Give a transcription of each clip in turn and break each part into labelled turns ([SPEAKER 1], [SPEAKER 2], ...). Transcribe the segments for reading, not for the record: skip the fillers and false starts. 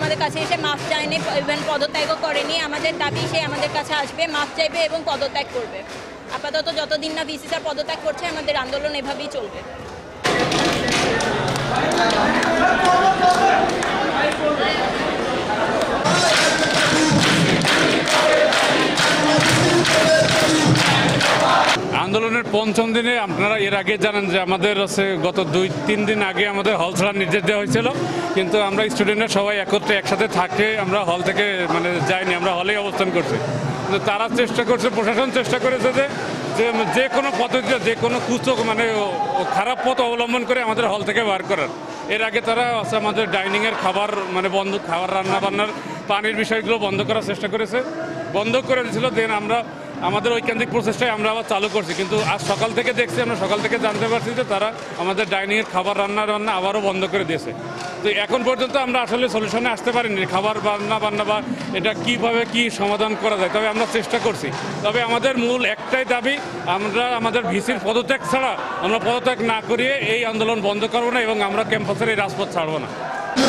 [SPEAKER 1] আমাদের কাছে এসে মাফ চায়নি, ইভেন পদত্যাগও করেনি। আমাদের দাবি সে আমাদের কাছে আসবে, মাফ চাইবে এবং পদত্যাগ করবে। আপাতত যতদিন না ভিসি স্যার পদত্যাগ করছে আমাদের আন্দোলন এভাবেই চলবে।
[SPEAKER 2] আন্দোলনের পঞ্চম দিনে আপনারা এর আগে জানেন যে আমাদের গত 2-3 দিন আগে আমাদের হল ছাড়ার নির্দেশ দেওয়া হয়েছিল, কিন্তু আমরা স্টুডেন্টরা সবাই একত্রে একসাথে থাকে আমরা হল থেকে যাইনি, আমরা হলেই অবস্থান করছি। কিন্তু তারা চেষ্টা করছে, প্রশাসন চেষ্টা করেছে যে কোনো পদ্ধতিতে যে কোনো খারাপ পথ অবলম্বন করে আমাদের হল থেকে বার করার। এর আগে তারা আমাদের ডাইনিংয়ের খাবার খাবার রান্না বান্নার পানির বিষয়গুলো বন্ধ করার চেষ্টা করেছে, বন্ধ করে দিয়েছিল। দেন আমরা আমাদের ঐকান্তিক প্রচেষ্টায় আমরা আবার চালু করছি, কিন্তু আজ সকাল থেকে দেখছি, আমরা সকাল থেকে জানতে পারছি যে তারা আমাদের ডাইনিংয়ের খাবার রান্না আবারও বন্ধ করে দিয়েছে। তো এখন পর্যন্ত আমরা আসলে সলিউশনে আসতে পারিনি খাবার বান্না বা এটা কীভাবে কি সমাধান করা যায়, তবে আমরা চেষ্টা করছি। তবে আমাদের মূল একটাই দাবি, আমরা আমাদের ভিসির পদত্যাগ ছাড়া আমরা পদত্যাগ না করিয়ে এই আন্দোলন বন্ধ করবো না এবং আমরা ক্যাম্পাসের এই রাজপথ ছাড়বো না।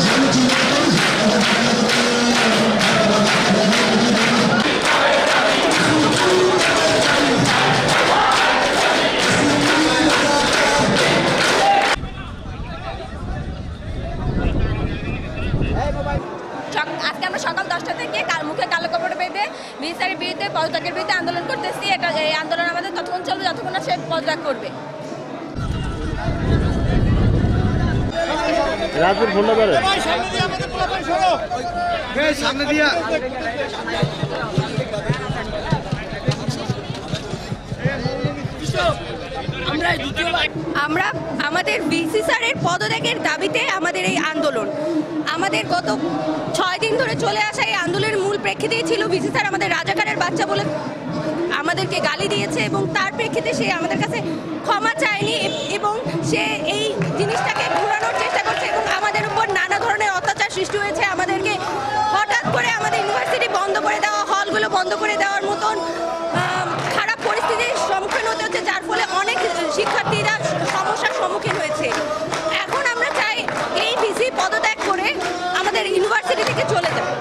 [SPEAKER 1] আজকে আমরা সকাল 10টা থেকে মুখে কালো কাপড় বেঁধে ভিসি স্যারের বিরুদ্ধে পদত্যাগের বিরুদ্ধে আন্দোলন করতেছি। এই আন্দোলন আমাদের ততক্ষণ চলবে যতক্ষণ না সে পদত্যাগ করবে। আমরা আমাদের ভিসি স্যারের পদত্যাগের দাবিতে আমাদের এই আন্দোলন, আমাদের গত 6 দিন ধরে চলে আসা এই আন্দোলনের মূল প্রেক্ষিতেই ছিল ভিসি স্যার আমাদের রাজাকারের বাচ্চা বলে আমাদেরকে গালি দিয়েছে এবং তার প্রেক্ষিতে সে আমাদের কাছে ক্ষমা চায়নি এবং সে এই জিনিসটাকে ঘোরানোর চেষ্টা করছে এবং আমাদের উপর নানা ধরনের অত্যাচার সৃষ্টি হয়েছে। আমাদেরকে হঠাৎ করে আমাদের ইউনিভার্সিটি বন্ধ করে দেওয়া, হলগুলো বন্ধ করে দেওয়ার মতন খারাপ পরিস্থিতির সম্মুখীন হতে হচ্ছে, যার ফলে অনেক শিক্ষার্থীরা সমস্যার সম্মুখীন হয়েছে। এখন আমরা চাই এই ভিসি পদত্যাগ করে আমাদের ইউনিভার্সিটি থেকে চলে যাবে।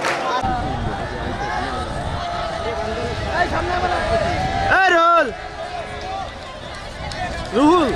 [SPEAKER 3] রুহুল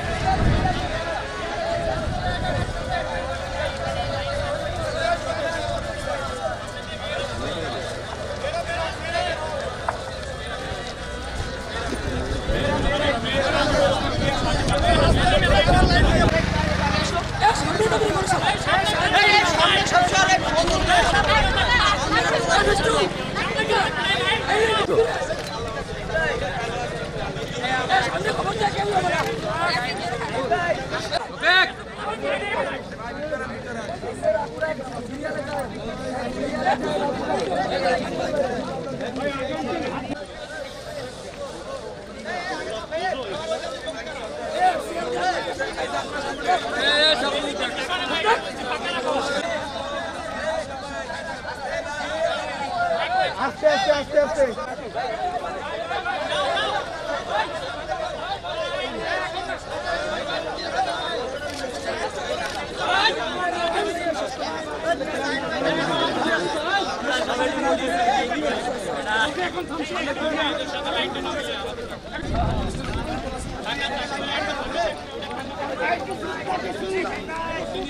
[SPEAKER 3] আস্তে আস্তে আস্তে আস্তে এখন